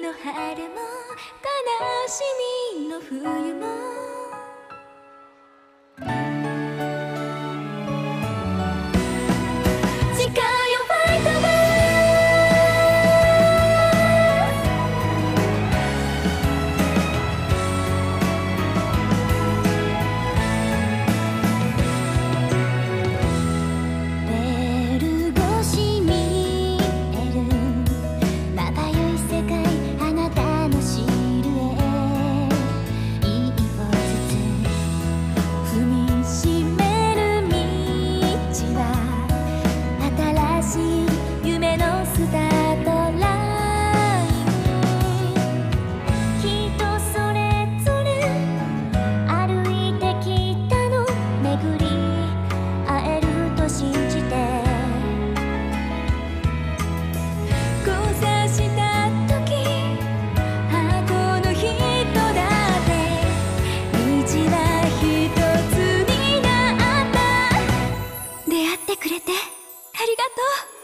の春も悲しみの冬も誓うよファイトが夢のスタートラインきっとそれぞれ歩いてきたの巡り会えると信じて交差した時この人だって道は一つになった出会ってくれてありがとう